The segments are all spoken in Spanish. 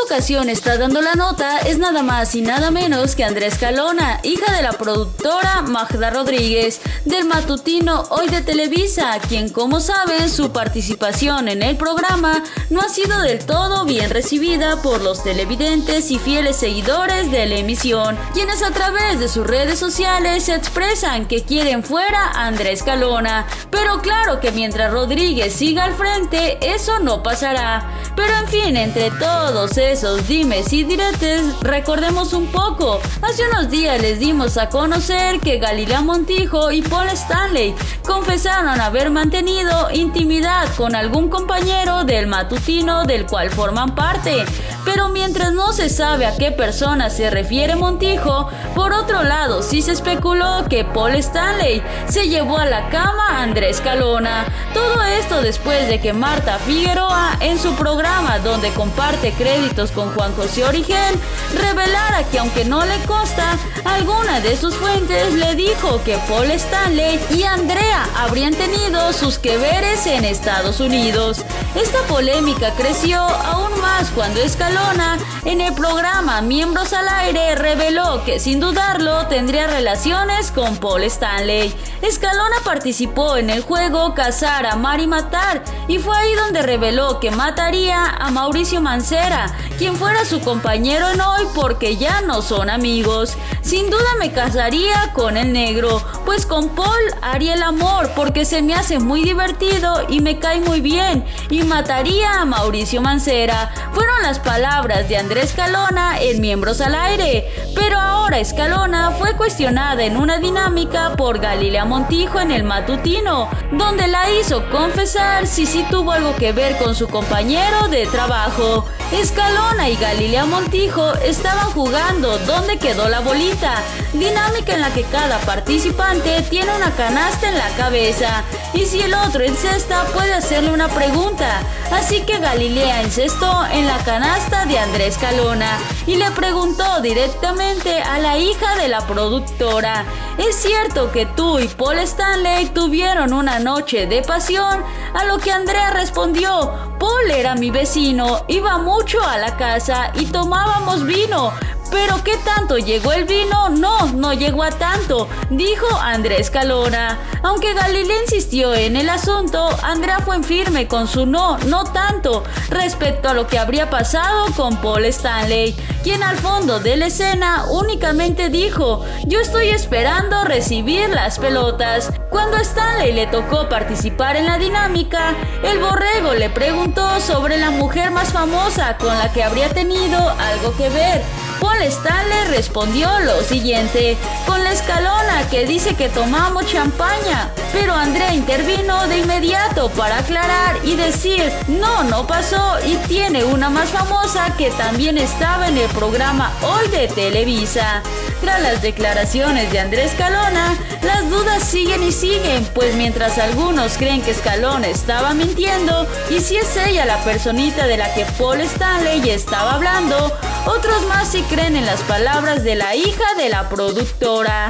ocasión está dando la nota es nada más y nada menos que Andrea Escalona, hija de la productora Magda Rodríguez, del matutino Hoy de Televisa, quien, como saben, su participación en el programa no ha sido del todo bien recibida por los televidentes y fieles seguidores de la emisión, quienes a través de sus redes sociales se expresan que quieren fuera a Andrea Escalona. Pero claro que mientras Rodríguez siga al frente, eso no pasará. Pero en fin, entre todos esos dimes y diretes, recordemos un poco. Hace unos días les dimos a conocer que Galilea Montijo y Paul Stanley confesaron haber mantenido intimidad con algún compañero del matutino del cual forman parte. Pero mientras no se sabe a qué persona se refiere Montijo, por otro lado sí se especuló que Paul Stanley se llevó a la cama a Andrea Escalona. Todo esto después de que Marta Figueroa, en su programa donde comparte créditos con Juan José Origel, revelara que aunque no le consta, alguna de sus fuentes le dijo que Paul Stanley y Andrea habrían tenido sus que veres en Estados Unidos. Esta polémica creció aún más cuando Escalona, en el programa Miembros al Aire, reveló que sin dudarlo tendría relaciones con Paul Stanley. Escalona participó en el juego Cazar, Amar y Matar, y fue ahí donde reveló que mataría a Mauricio Mancera, quien fuera su compañero en Hoy, porque ya no son amigos. Sin duda me casaría con el negro, pues con Paul haría el amor porque se me hace muy divertido y me cae muy bien, y mataría a Mauricio Mancera. Fueron las palabras de Andrea Escalona en Miembros al Aire. Pero ahora Escalona fue cuestionada en una dinámica por Galilea Montijo en el matutino, donde la hizo confesar si sí tuvo algo que ver con su compañero de trabajo. Escalona y Galilea Montijo estaban jugando ¿Dónde quedó la bolita?, dinámica en la que cada participante tiene una canasta en la cabeza, y si el otro encesta puede hacerle una pregunta. Así que Galilea encestó en la canasta de Andrea Escalona y le preguntó directamente a la hija de la productora: ¿es cierto que tú y Paul Stanley tuvieron una noche de pasión? A lo que Andrea respondió: Paul era mi vecino, iba mucho a la casa y tomábamos vino. ¿Pero qué tanto llegó el vino? No llegó a tanto, dijo Andrea Escalona. Aunque Galilea insistió en el asunto, Andrea fue firme con su no tanto, respecto a lo que habría pasado con Paul Stanley, quien al fondo de la escena únicamente dijo: yo estoy esperando recibir las pelotas. Cuando a Stanley le tocó participar en la dinámica, el borrego le preguntó sobre la mujer más famosa con la que habría tenido algo que ver. Paul Stanley respondió lo siguiente: con la Escalona, que dice que tomamos champaña. Pero Andrea intervino de inmediato para aclarar y decir: no pasó, y tiene una más famosa que también estaba en el programa Hoy de Televisa. Tras las declaraciones de Andrea Escalona, las dudas siguen y siguen, pues mientras algunos creen que Escalona estaba mintiendo y si es ella la personita de la que Paul Stanley estaba hablando, otros más sí creen en las palabras de la hija de la productora.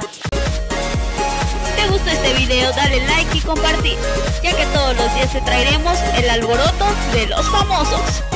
Si te gustó este video, dale like y compartir, ya que todos los días te traeremos el alboroto de los famosos.